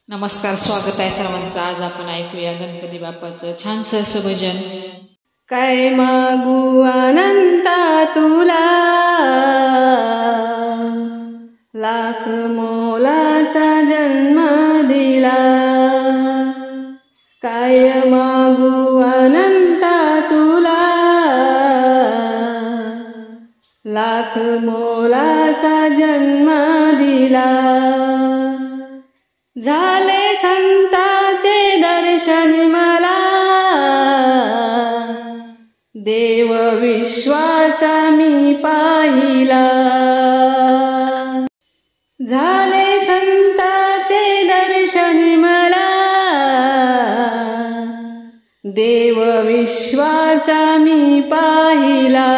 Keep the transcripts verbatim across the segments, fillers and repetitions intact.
नमस्कार, स्वागत आहे सर्वांचं. आज आपण ऐकूया गणपती बाप्पाचं छानसं असं भजन. काय मागू अनंता तुला, लाख मोलाचा जन्म दिला. काय मागू अनंता तुला, लाख मोलाचा जन्म दिला. झाले संताचे दर्शन मला, देव विश्वाचा मी पाहिला. झाले संताचे दर्शन मला, देव विश्वाचा मी पाहिला.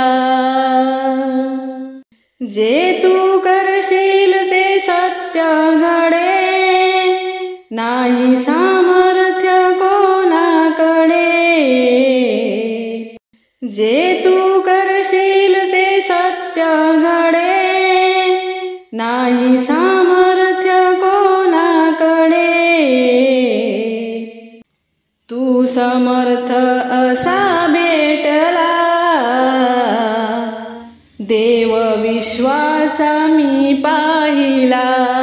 जे तू करशील ते सत्य घडे, नाही सामर्थ्य कोणाकडे. जे तू करशील ते सत्य घडे, नाही सामर्थ्य कोणाकडे. तू समर्थ असा भेटला, देव विश्वाचा मी पाहिला.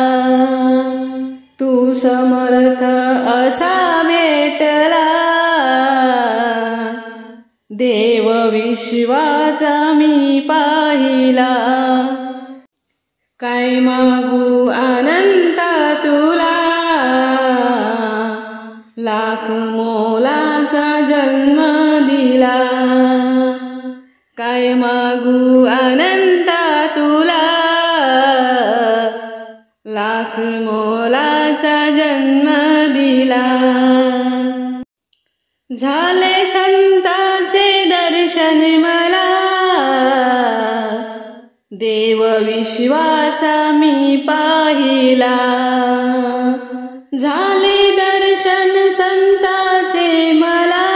तू समर्थ असा भेटला, देव विश्वाचा मी पाहिला. काय मागू अनंता तुला, लाख मोलाचा जन्म दिला. काय मागू अनंता तुला, लाख मोलाचा जन्म दिला. झाले संताचे दर्शन मला, देव विश्वाचा मी पाहिला. झाले दर्शन संताचे मला,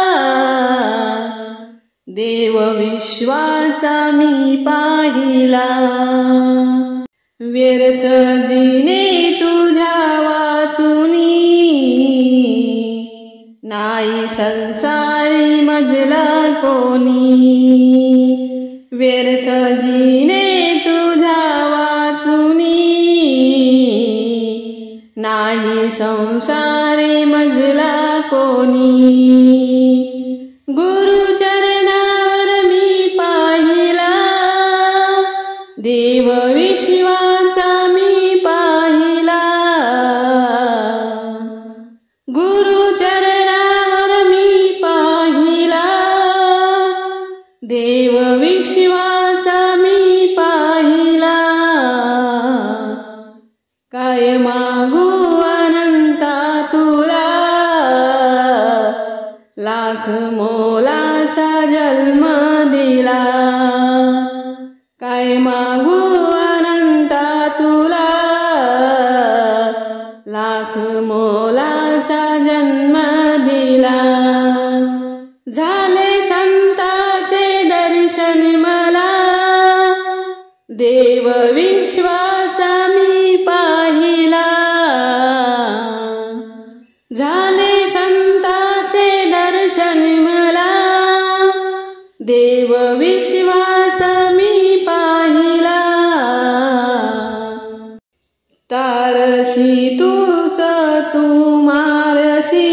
देव विश्वाचा मी पाहिला. व्यर्थ जीने तुझ्या वाचुनी, नाही संसारी मजला कोणी. व्यर्थ जीने तुझ्या वाचुनी, नाही संसारी मजला कोणी. गुरुचरणावर मी पाहिला, देव विश्वाचा मी पाहिला. गुरुचरणावर मी पाहिला, देव विश्वाचा मी पाहिला. काय मागू अनंता तुला, लाख मोलाचा जन्म दिला. काय मागू अनंता तुला, लाख मोलाचा जन्म दिला. झाले संताचे दर्शन मला, देव विश्वाचा मी पाहिला. झाले संताचे दर्शन मला, देव विश्वाचा मी पाहिला. तारशी तूच तू मारशी,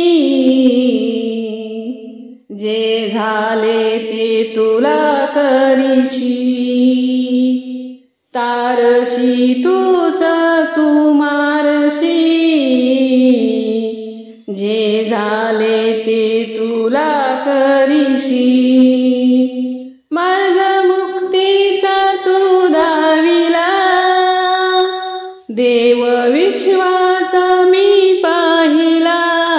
जे झाले ते तुला करीशी. तारशी तूच तू मारशी, जे झाले ते तुला करीशी. मार्ग मुक्तीचा तू दाविला, देव विश्वाचा मी पाहिला.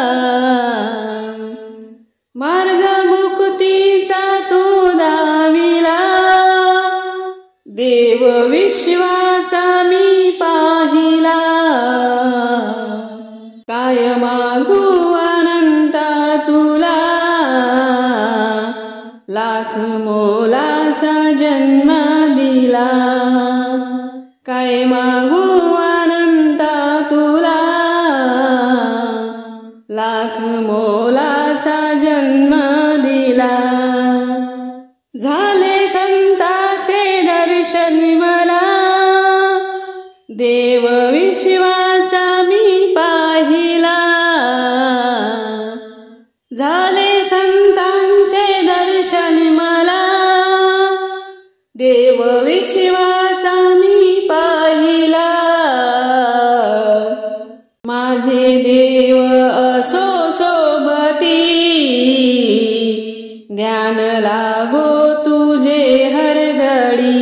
मार्ग मुक्तीचा तू दाविला, देव विश्वाचा मी पाहिला. काय मागू अनंता तुला, लाख मोलाचा जन्म दिला. काय मागू अनंता तुला, दर्शन मला, देव विश्वाचा मी पाहिला. झाले संतांचे दर्शन मला, देव विश्वाचा मी पाहिला. माझे देव असो सोबती, ध्यान लागो तुझे हरघडी.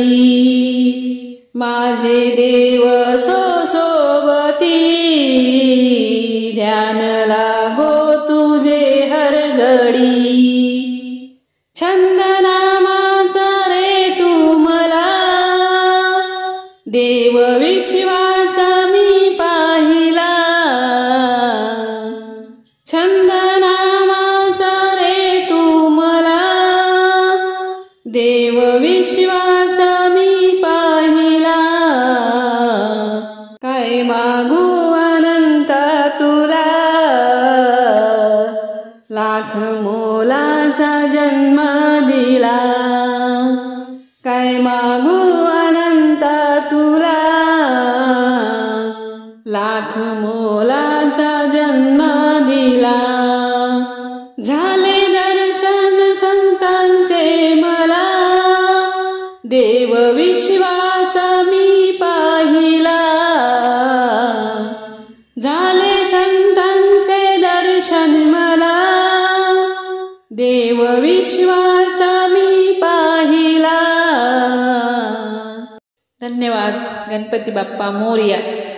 माझे देव असो सोबती, ध्यान लागो तुझे हरघडी. छंद नामाचा रे तू मला, देव विश्वाचा मी पाहिला. छंद नामाचा रे तू मला, देव विश्वाचा मी पाहिला. काय मागू अनंता तुला, लाख मोलाचा जन्म दिला. काय मागू अनंता तुला, लाख मोलाचा जन्म दिला. झाले दर्शन संतांचे मला, देव विश्वाचा मी पाहिला. झाले संतांचे दर्शन मला, देव विश्वाचा मी पाहिला. धन्यवाद. गणपती बाप्पा मोरया.